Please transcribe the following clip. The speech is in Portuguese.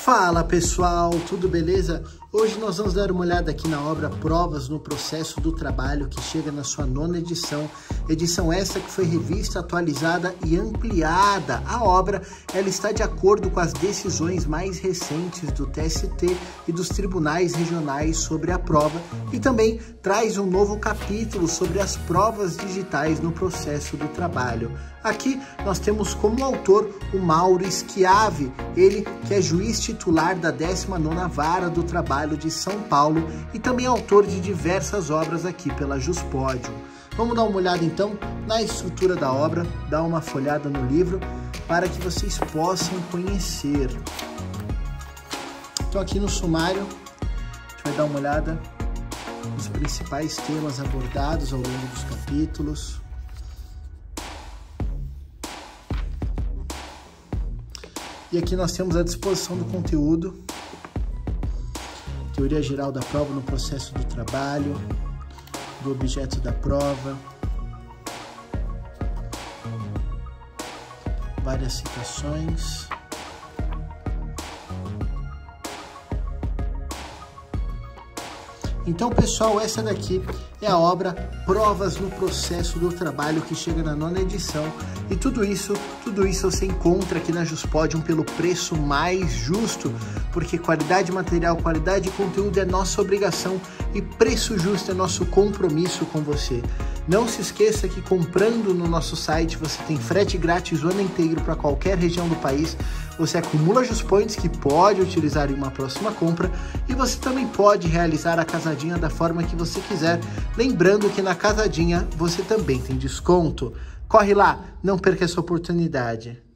Fala pessoal, tudo beleza? Hoje nós vamos dar uma olhada aqui na obra Provas no Processo do Trabalho, que chega na sua 9ª edição. Edição essa que foi revista, atualizada e ampliada. A obra ela está de acordo com as decisões mais recentes do TST e dos tribunais regionais sobre a prova e também traz um novo capítulo sobre as provas digitais no processo do trabalho. Aqui nós temos como autor o Mauro Schiavi, ele que é juiz titular da 19ª Vara do Trabalho de São Paulo e também autor de diversas obras aqui pela Juspodium. Vamos dar uma olhada então na estrutura da obra, dar uma folhada no livro para que vocês possam conhecer. Então aqui no sumário, a gente vai dar uma olhada nos principais temas abordados ao longo dos capítulos. E aqui nós temos a disposição do conteúdo, teoria geral da prova no processo do trabalho, do objeto da prova, várias citações. Então, pessoal, essa daqui é a obra Provas no Processo do Trabalho, que chega na 9ª edição. E tudo isso você encontra aqui na Juspodium pelo preço mais justo, porque qualidade material, qualidade de conteúdo é nossa obrigação e preço justo é nosso compromisso com você. Não se esqueça que comprando no nosso site você tem frete grátis o ano inteiro para qualquer região do país. Você acumula Juspoints que pode utilizar em uma próxima compra e você também pode realizar a casadinha da forma que você quiser. Lembrando que na casadinha você também tem desconto. Corre lá, não perca essa oportunidade.